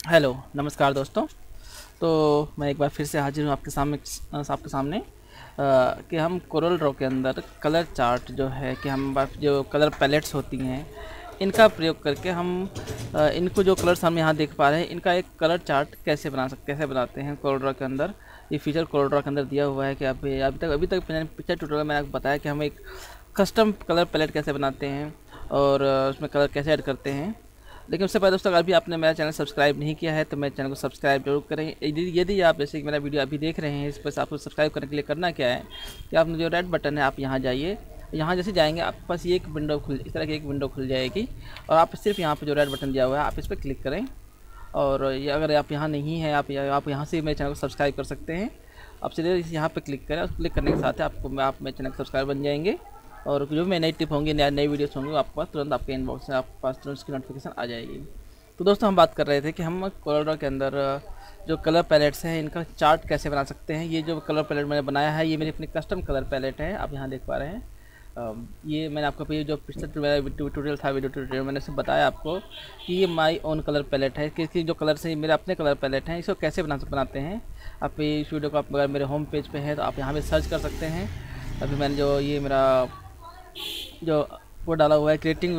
Hello नमस्कार दोस्तों। तो मैं एक बार फिर से हाजिर हूँ आपके सामने कि हम कोरल ड्रॉ के अंदर कलर चार्ट जो है कि हम जो कलर पैलेट्स होती हैं इनका प्रयोग करके हम इनको जो कलर्स हम यहाँ देख पा रहे हैं इनका एक कलर चार्ट कैसे बनाते हैं कोरल ड्रॉ के अंदर। ये फीचर कोरल ड्रॉ के अंदर दिया हुआ है कि अभी तक पिछले ट्यूटोरियल में मैंने आपको बताया कि हम एक कस्टम कलर पैलेट कैसे बनाते हैं और उसमें कलर कैसे ऐड करते हैं। लेकिन उससे पहले दोस्तों, अगर भी आपने मेरा चैनल सब्सक्राइब नहीं किया है तो मेरे चैनल को सब्सक्राइब जरूर करें। यदि आप जैसे कि मेरा वीडियो अभी देख रहे हैं, इस पर आपको सब्सक्राइब करने के लिए करना क्या है कि आपने जो रेड बटन है आप यहाँ जाइए। यहाँ जैसे जाएंगे आपके पास ये एक विंडो इस तरह की एक विंडो खुल जाएगी और आप सिर्फ यहाँ पर जो रेड बटन दिया हुआ है आप इस पर क्लिक करें। और ये अगर आप यहाँ नहीं हैं, आप यहाँ से मेरे चैनल को सब्सक्राइब कर सकते हैं। आप सीधे यहाँ पर क्लिक करें और क्लिक करने के साथ आप मेरे चैनल के सब्सक्राइबर बन जाएंगे और जो भी नई टिप होंगी, नई वीडियोस होंगी, आपके पास तुरंत आपके इनबॉक्स में आपके पास तुरंत उसकी नोटिफिकेशन आ जाएगी। तो दोस्तों, हम बात कर रहे थे कि हम कोरल ड्रॉ के अंदर जो कलर पैलेट्स हैं इनका चार्ट कैसे बना सकते हैं। ये जो कलर पैलेट मैंने बनाया है ये मेरी अपनी कस्टम कलर पैलेट है, आप यहाँ देख पा रहे हैं। ये मैंने आपको ये जो पिछला ट्यूटोरियल था, वीडियो ट्यूटोरियल, मैंने उसमें बताया आपको कि ये माई ओन कलर पैलेट है, कि जो कलर्स हैं मेरे अपने कलर पैलेट हैं, इसको कैसे बनाते हैं। आप इस वीडियो को आप अगर मेरे होम पेज पे हैं तो आप यहाँ पे सर्च कर सकते हैं। अभी मैंने जो ये मेरा जो वो डाला हुआ है creating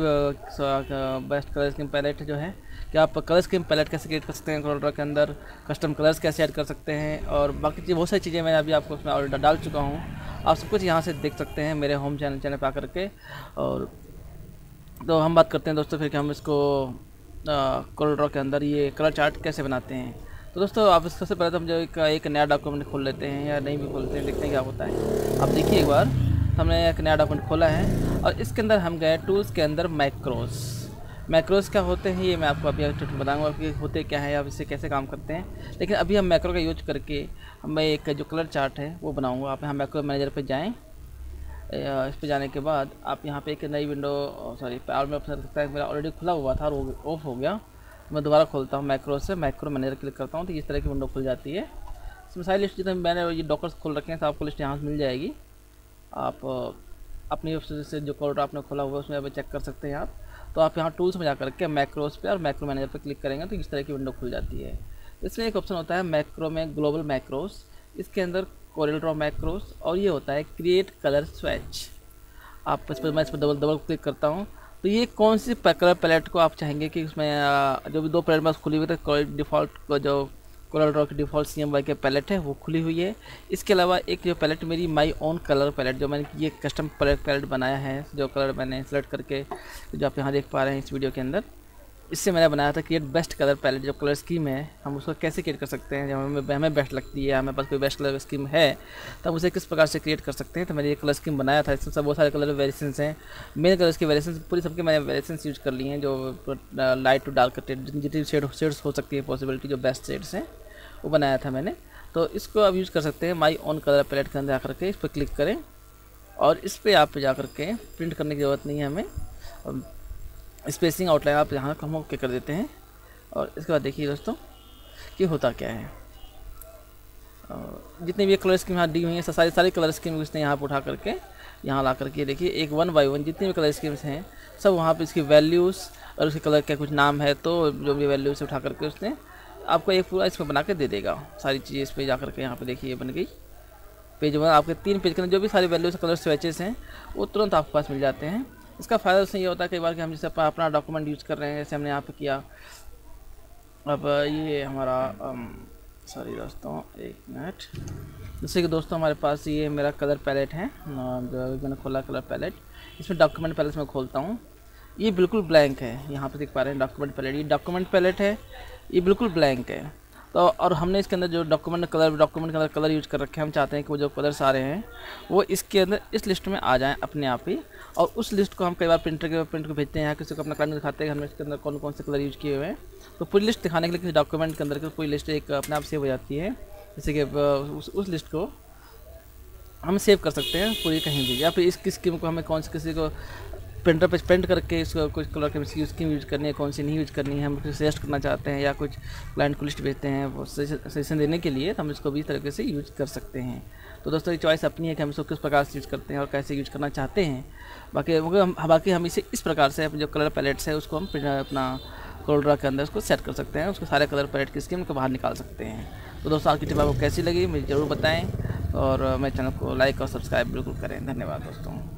best colour scheme palette जो है कि आप कलर स्कीम पैलेट कैसे क्रिएट कर सकते हैं कोरल ड्रॉ के अंदर, कस्टम कलर्स कैसे ऐड कर सकते हैं और बाकी बहुत सारी चीज़ें मैं अभी आपको उसमें ऑलरेडी डाल चुका हूँ। आप सब कुछ यहाँ से देख सकते हैं मेरे होम चैनल पर आकर के। और तो हम बात करते हैं दोस्तों फिर कि हम इसको कोरल ड्रॉ के अंदर ये कलर चार्ट कैसे बनाते हैं। तो दोस्तों, आप सबसे पहले तो हम जो एक नया डॉक्यूमेंट खोल लेते हैं या नहीं भी खोलते हैं, देखते हैं क्या होता है। आप देखिए एक बार हमने एक नया डॉक्यूमेंट खोला है और इसके अंदर हम गए टूल्स के अंदर मैक्रोस क्या होते हैं ये मैं आपको अभी बताऊंगा कि होते क्या है, आप इससे कैसे काम करते हैं। लेकिन अभी हम मैक्रो का यूज करके मैं एक जो कलर चार्ट है वो बनाऊंगा। आप यहाँ मैक्रो मैनेजर पे जाएं। इस पर जाने के बाद आप यहाँ पे एक नई विंडो और में पसंद सकता है, मेरा ऑलरेडी खुला हुआ था और वो ऑफ हो गया। मैं दोबारा खोलता हूँ मैक्रो से, मैक्रो मैनेजर क्लिक करता हूँ तो इस तरह की विंडो खुल जाती है। इसमें सारी लिस्ट जितने मैंने ये डॉकर्स खोल रखे हैं तो आपको लिस्ट यहाँ से मिल जाएगी। आप अपनी वेबसाइट से जो कोड आपने खोला हुआ है उसमें आप चेक कर सकते हैं आप। तो आप यहाँ टूल्स में जा करके मैक्रोस पे और मैक्रो मैनेजर पे क्लिक करेंगे तो इस तरह की विंडो खुल जाती है। इसमें एक ऑप्शन होता है मैक्रो में ग्लोबल मैक्रोस, इसके अंदर कोरल ड्रॉ मैक्रोस और ये होता है क्रिएट कलर स्विच। आप मैं इस पर डबल क्लिक करता हूँ तो ये कौन सी कलर पैलेट को आप चाहेंगे कि उसमें जो भी दो पैलेट में खुली हुई है, डिफ़ॉल्ट जो कोरल ड्रॉ की डिफ़ॉल्ट CMYK के पैलेट है वो खुली हुई है। इसके अलावा एक जो पैलेट मेरी माई ओन कलर पैलेट जो मैंने ये कस्टम पैलेट बनाया है, जो कलर मैंने सेलेक्ट करके जो आप यहाँ देख पा रहे हैं इस वीडियो के अंदर, इससे मैंने बनाया था क्रिएट बेस्ट कलर पैलेट। जो कलर स्कीम है हम उसको कैसे क्रिएट कर सकते हैं, जब हमें बेस्ट लगती है, हमें पास कोई बेस्ट कलर स्कीम है तो हम उसे किस प्रकार से क्रिएट कर सकते हैं। तो मैंने ये कलर स्कीम बनाया था, इसमें सब बहुत सारे कलर वेरिएशंस हैं। मेरे कलर्स की वेरिएशंस पूरी सबके मैंने वेरिएशंस यूज कर ली हैं, जो लाइट टू डार्क जितनी शेड्स हो सकती है पॉसिबिलिटी, जो बेस्ट शेड्स हैं वो बनाया था मैंने। तो इसको आप यूज़ कर सकते हैं माई ओन कलर पैलेट के अंदर आकर के इस पर क्लिक करें और इस पर आप जा कर के प्रिंट करने की ज़रूरत नहीं है हमें। स्पेसिंग आउटलाइन आप यहाँ हम ओके कर देते हैं और इसके बाद देखिए दोस्तों कि होता क्या है। जितने भी कलर स्कीम यहाँ दी हुई हैं सारी कलर स्कीम उसने यहाँ पर उठा करके यहाँ ला करके देखिए एक 1 बाय 1 जितनी भी कलर स्कीम्स हैं सब वहाँ पे इसकी वैल्यूज़ और उसके कलर का कुछ नाम है तो जो भी वैल्यूज़ उठा करके उसने आपको एक पूरा इसमें बना के दे देगा सारी चीज़ें। इस पर जा करके यहाँ पे देखिए ये बन गई पेज 1। आपके 3 पेज के अंदर जो भी सारी वैल्यूज़ कलर स्विचेस हैं वो तुरंत आपके पास मिल जाते हैं। इसका फ़ायदा उससे ये होता है कई बार कि हम जैसे अपना डॉक्यूमेंट यूज़ कर रहे हैं, जैसे हमने यहाँ पे किया। अब ये हमारा दोस्तों एक मिनट, जैसे कि दोस्तों हमारे पास ये मेरा कलर पैलेट है जो मैंने खोला कलर पैलेट, इसमें डॉक्यूमेंट पैलेट में खोलता हूँ। ये बिल्कुल ब्लैंक है, यहाँ पे देख पा रहे हैं डॉक्यूमेंट पैलेट, ये डॉक्यूमेंट पैलेट है, ये बिल्कुल ब्लैंक है। तो और हमने इसके अंदर जो डॉक्यूमेंट के अंदर कलर यूज़ कर रखे हैं, हम चाहते हैं कि वो जो कलर्स आ रहे हैं वो इसके अंदर इस लिस्ट में आ जाएं अपने आप ही। और उस लिस्ट को हम कई बार प्रिंट को भेजते हैं या किसी को अपना क्लाइंट दिखाते हैं कि हमने इसके अंदर कौन कौन से कलर यूज़ किए हुए हैं। तो पूरी लिस्ट दिखाने के लिए किसी डॉक्यूमेंट के अंदर की पूरी लिस्ट एक अपने आप सेव हो जाती है। जैसे कि उस लिस्ट को हम सेव कर सकते हैं पूरी कहीं भी, या फिर इस स्कीम को हमें कौन से किसी को प्रिंटर पे प्रिंट करके इसको कुछ कलर की स्कीम यूज़ करनी है, कौन सी नहीं यूज़ करनी है, हम कुछ सजेस्ट करना चाहते हैं या कुछ क्लाइंट को लिस्ट भेजते हैं वो सजेशन देने के लिए, तो हम इसको भी इस तरीके से यूज़ कर सकते हैं। तो दोस्तों ये चॉइस अपनी है कि हम इसको किस प्रकार से यूज़ करते हैं और कैसे यूज़ करना चाहते हैं। बाकी हम इसे इस प्रकार से अपने जो कलर पैलेट्स है उसको हम अपना कोरोल के अंदर उसको सेट कर सकते हैं, उसके सारे कलर पैलेट की स्कीम को बाहर निकाल सकते हैं। तो दोस्तों आज की टिप आपको कैसी लगी मुझे ज़रूर बताएं, और मेरे चैनल को लाइक और सब्सक्राइब बिल्कुल करें। धन्यवाद दोस्तों।